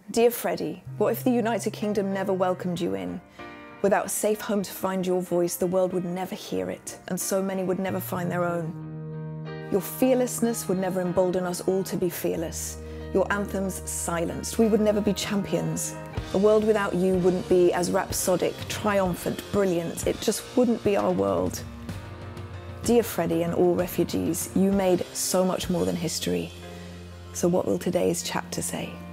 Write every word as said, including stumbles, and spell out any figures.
Dear Freddie, what if the United Kingdom never welcomed you in? Without a safe home to find your voice, the world would never hear it, and so many would never find their own. Your fearlessness would never embolden us all to be fearless. Your anthems silenced, we would never be champions. A world without you wouldn't be as rhapsodic, triumphant, brilliant. It just wouldn't be our world. Dear Freddie and all refugees, you made so much more than history. So what will today's chapter say?